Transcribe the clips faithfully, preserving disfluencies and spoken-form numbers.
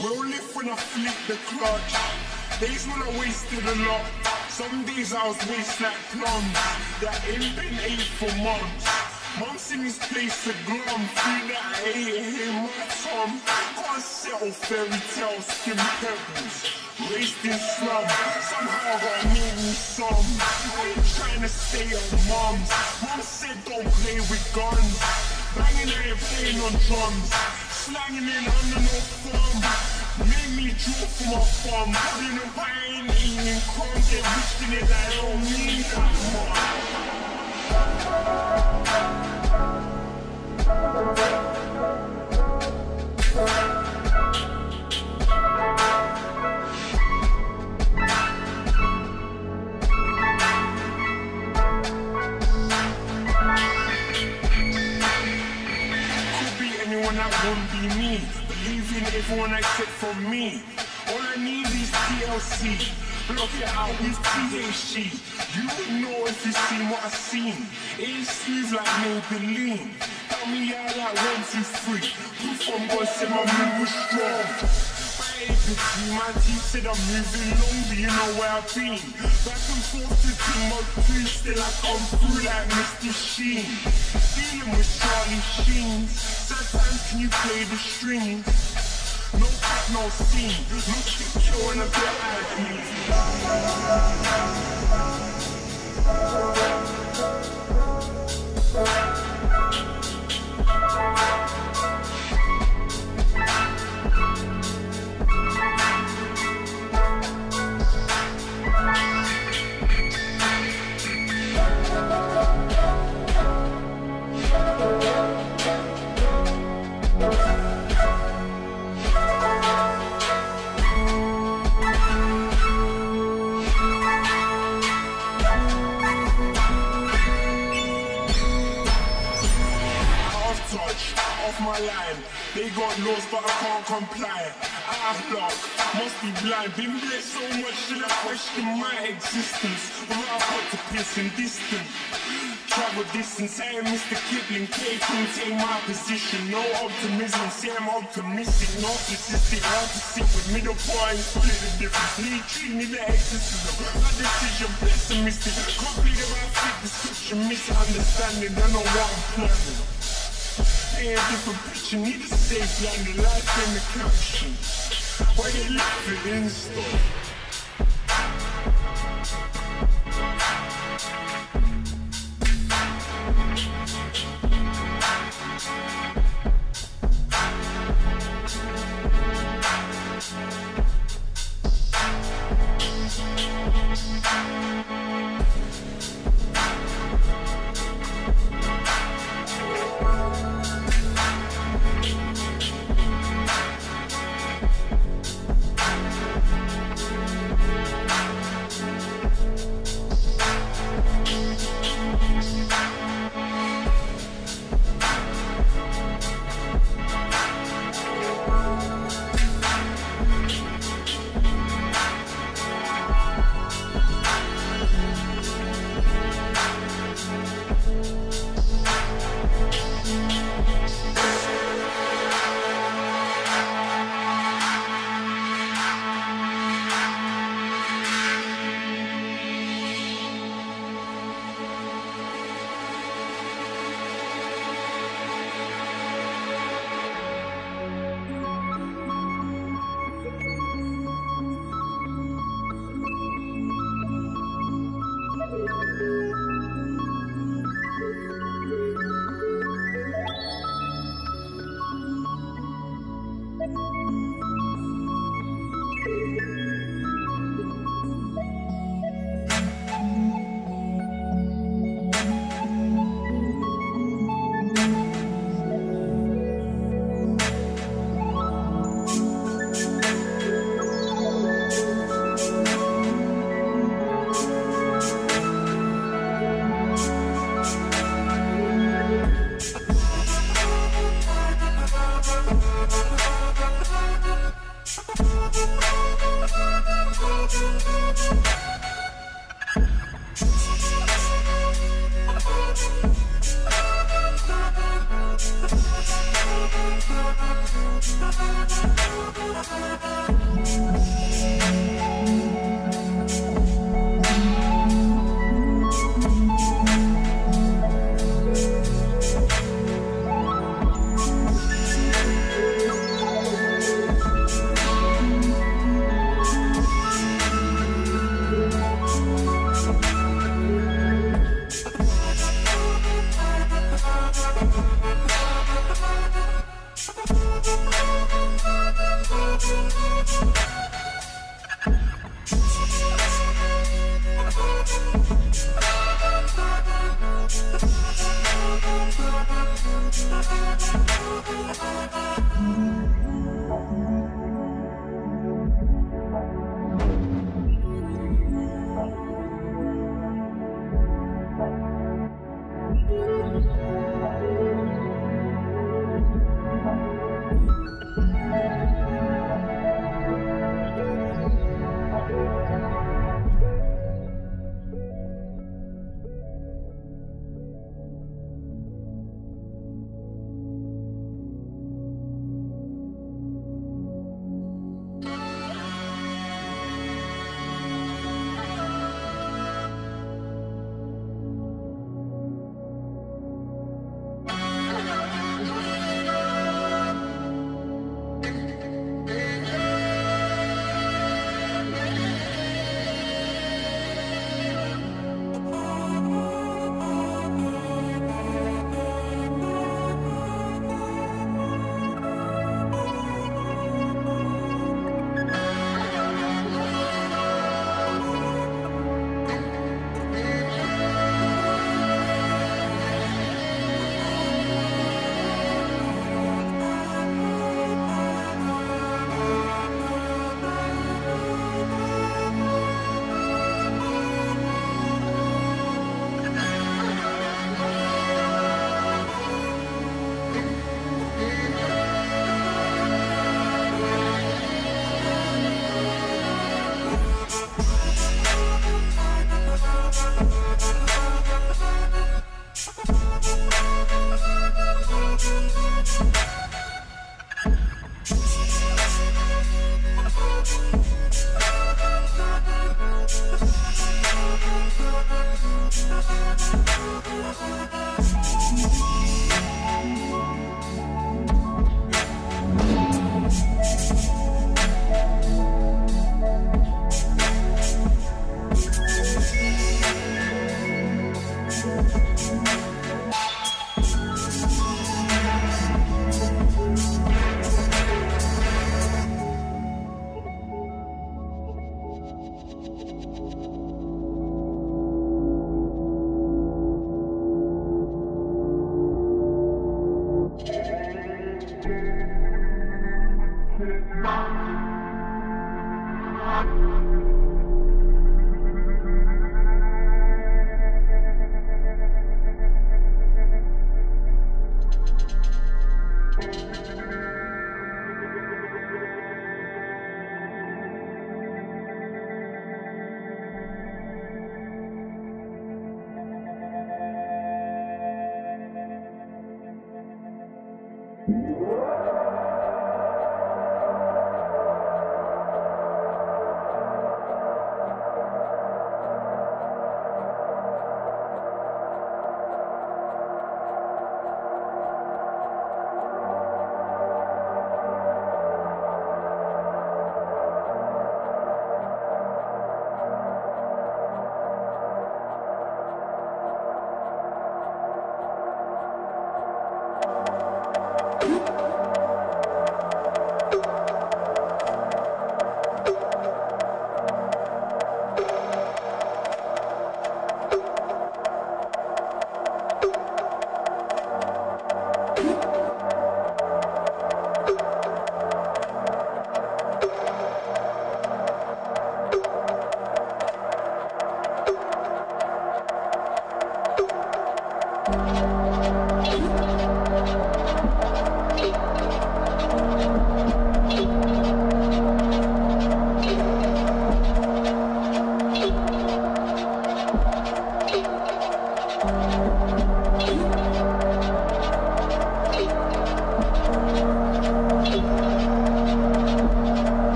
Will lift when I flip the clutch. Days when I wasted a lot. Some days I was waste like plums. That ain't been ate for months. Mum's in his place to glum. Food that I ate here, my tongue. Can't settle fairy tales, skim pebbles. Raised in slum. Somehow I gotta make me some. I ain't trying to stay on mums. Mum said don't play with guns. Banging I ain't playing on drums. Slanging in under no thumb. Made me draw from my thumb. Putting a pain, eating crumbs. They're wishing it I don't mean that much. Could be anyone that won't be me. Believe in everyone except for me. All I need is T L C. Block it out with T H C. You wouldn't know if you seen what I seen. It ain't smooth like Maybelline. Tell me how that one, two, three. Proof from God said my move was strong. I ain't between my teeth said I'm moving long, but you know where I've been. Back and forth to Timothy, still I come through like Mister Sheen. Dealing with Charlie Sheen. Sometimes can you play the strings? No cut, no scene. No secure and a bit agony. Off my line, they got laws but I can't comply. Out of luck, must be blind. Been blessed so much that I question my existence. But I've got to piss and distant. Travel distance, I ain't Mister Kipling. K can take my position. No optimism, say I'm optimistic. Narcissistic, hard to sit with middle point. Split the difference, need treat me the exorcism. My decision, pessimistic. Can't believe that I fit description. Misunderstanding, don't know what I'm planning. Ain't a different picture, need a safe line, the life in the caption. Why you left it in store?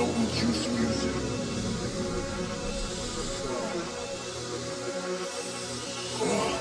Double Juice Music. Uh,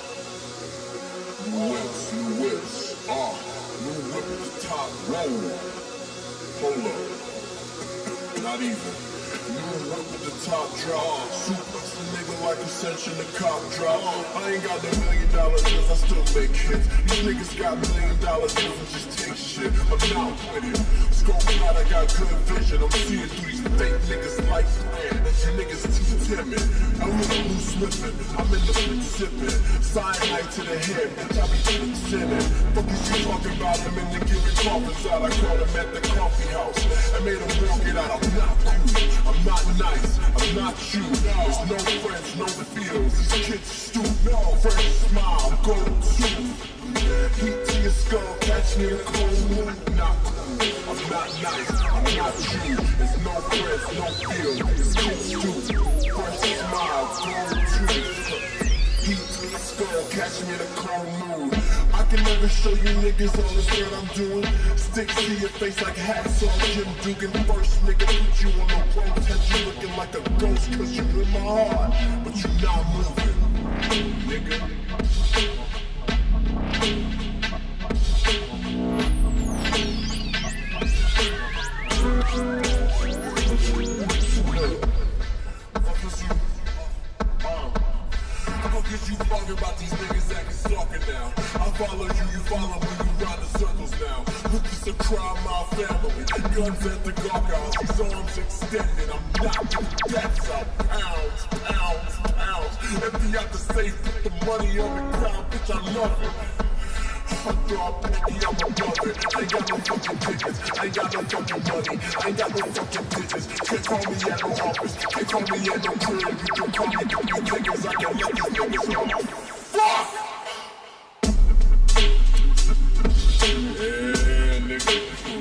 new whips, new whips. Ah, uh, new whip at the top. Whoa. Hold up. Not even. New whip at the top drop. Suplex a nigga like Ascension the cop drop. I ain't got no million dollar deals, I still make hits. These niggas got million dollar deals and just take shit. I'm not with it. Scope out, I got good vision. I'm seeing through these fake niggas like man. You niggas too timid. I'm in the loose slipping. I'm in the flip sipping. Cyanide to the head, bitch, I be flip sinning. Fuck is you talking about? I'm in the giving coffins out. I caught him at the coffee house. I made him walk it out. I'm not cool. I'm not nice. I'm not you. There's no friends, no feels. These kids stupid. No friends smile. Go to. Heat to your skull. Catch me in a cold mood. Not cool. I'm not nice. I'm not you. There's no friends, no feels. These kids stupid. Fresh smile. Go to. Heat to your skull. Catch me in a cold mood. I can never show you niggas all the shit I'm doing. Sticks to your face like hats on Jim Dugan. First nigga put you on the road, had you looking like a ghost cause you in my heart, but you not moving, nigga. You talking about these niggas acting stalking now. I follow you, you follow me, you run the circles now. Look, it's a crime, my family. Guns at the guard, these arms extended. I'm knocking deaths out. Pounds, pounds, pounds. Empty out the safe, put the money on the ground, bitch, I love it. I throw a penny on my mother. I ain't got no fucking tickets. I ain't got no fucking money. I ain't got no fucking digits. Can't call me at no office. Can't call me at no crib. You can call me you niggas. I can let these niggas off. Fuck! Yeah, nigga.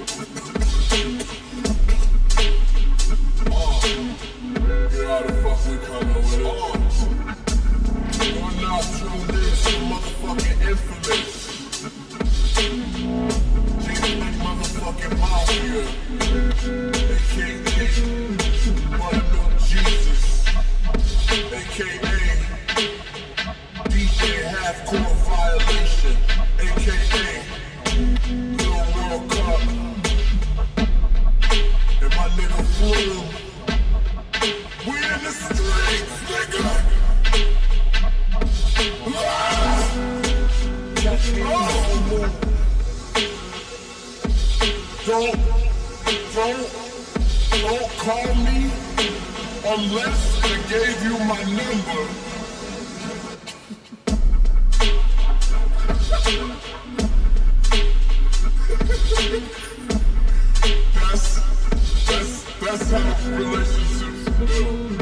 Oh. You know the fuck we coming with it. Oh. You're not tuned in to motherfucking infamous. Motherfucking mafia, A K A Buttermilk Jesus, A K A D J Half Court Violation, A K A Little World Cup, and my nigga Flume. We in the streets, nigga. Ah! Catch me oh. Don't, don't, don't call me unless I gave you my number. That's, that's, that's how relationships build.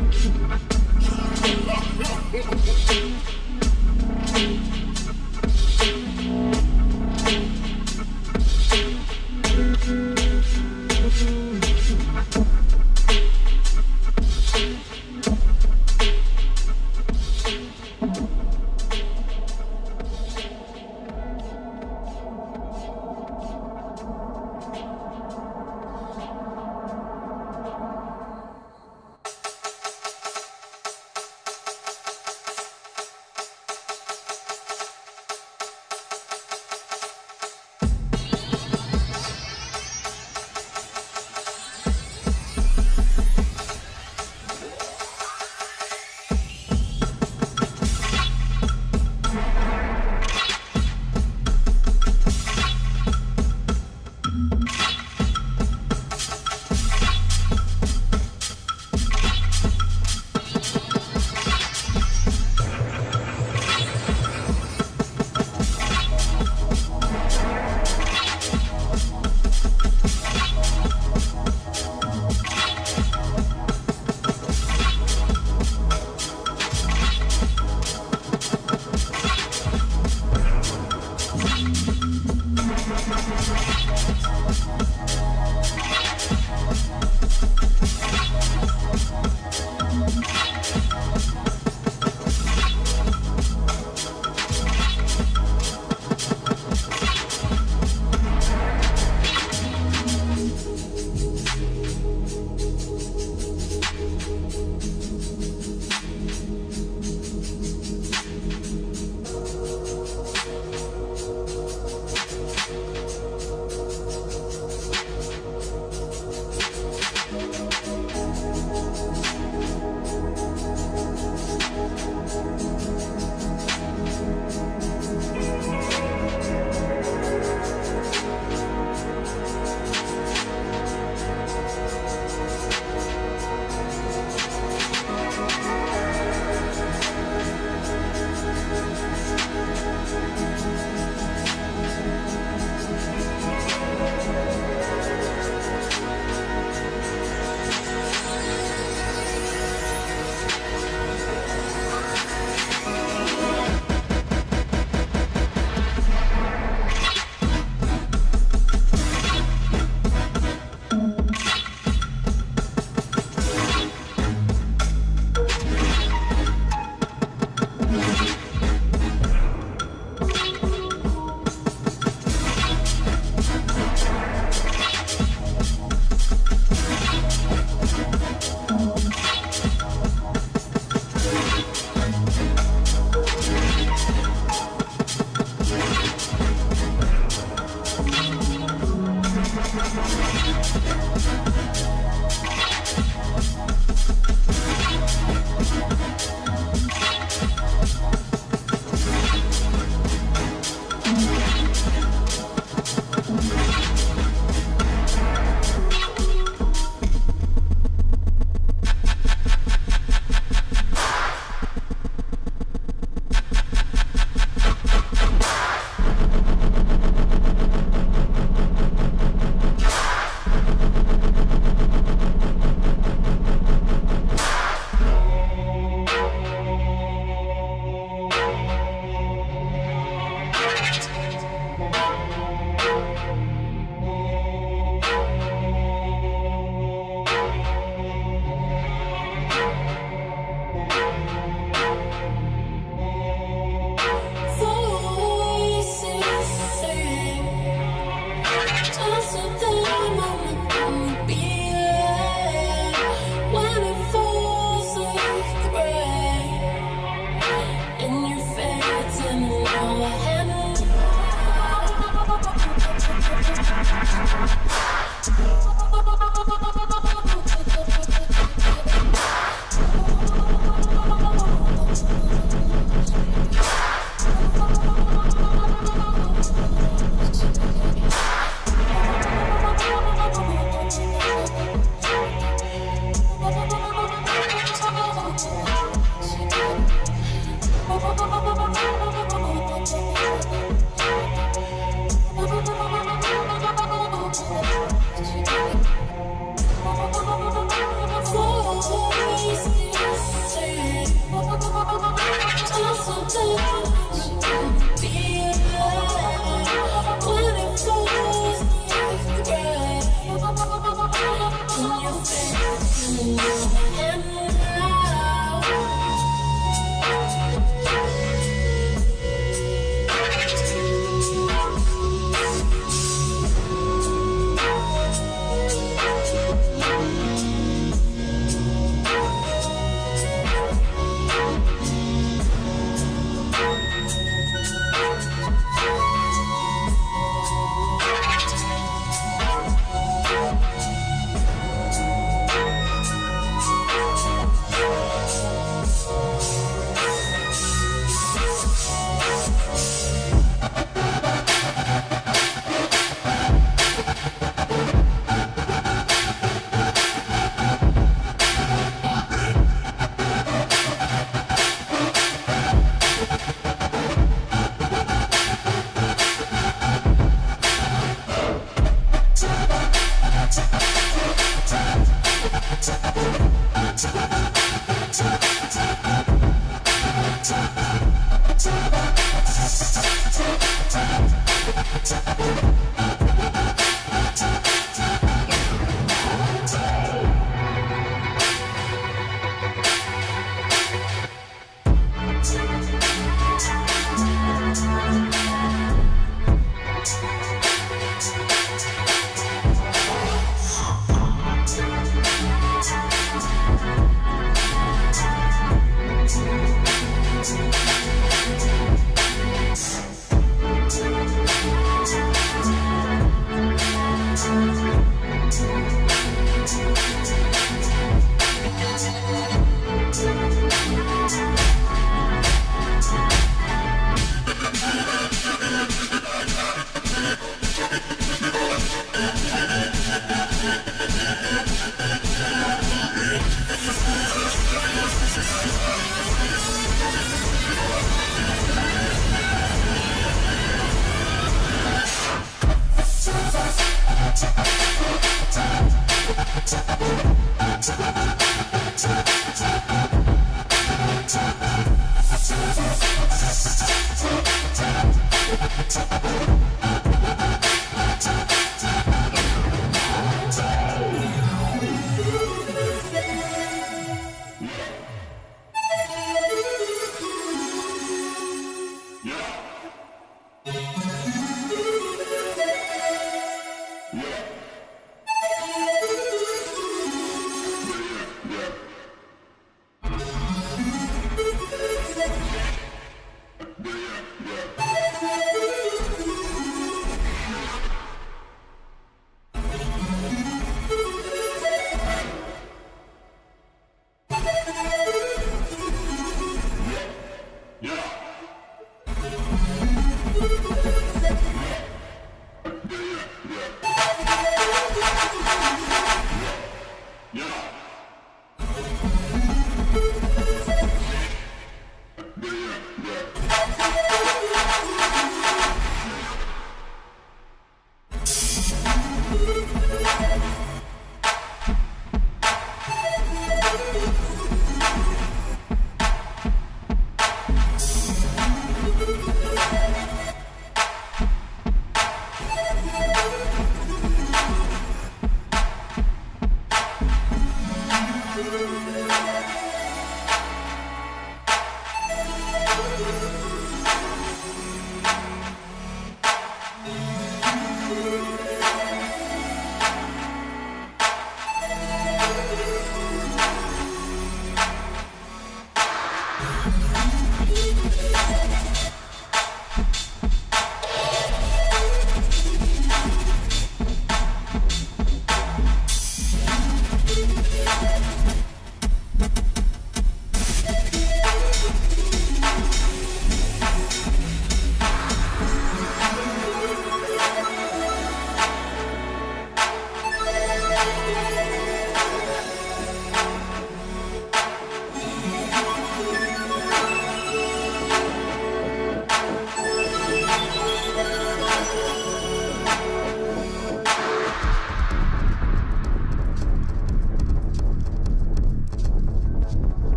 We'll be right back.